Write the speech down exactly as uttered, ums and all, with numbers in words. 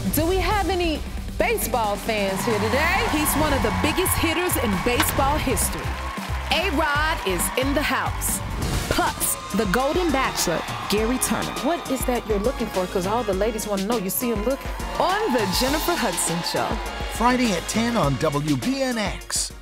Do we have any baseball fans here today? He's one of the biggest hitters in baseball history. A-Rod is in the house. Plus, the Golden Bachelor, Gary Turner. What is that you're looking for? Because all the ladies want to know. You see him look on the Jennifer Hudson Show. Friday at ten on W B N X.